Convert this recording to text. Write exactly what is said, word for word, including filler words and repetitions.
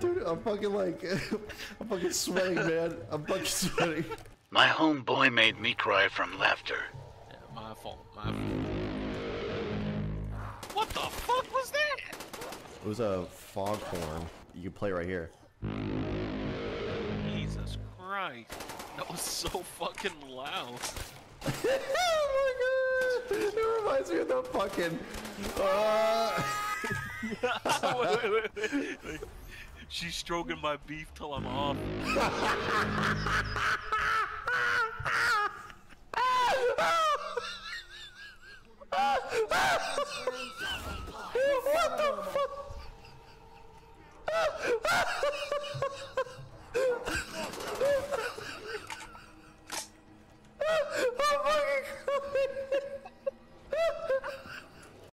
Dude, I'm fucking like, I'm fucking sweating, man. I'm fucking sweating. My homeboy made me cry from laughter. Yeah, my fault, my fault. What the fuck was that? It was a foghorn. You can play right here. Jesus Christ. That was so fucking loud. Oh my god! It reminds me of the fucking... Uh... wait, wait, wait, wait. She's stroking my beef till I'm off.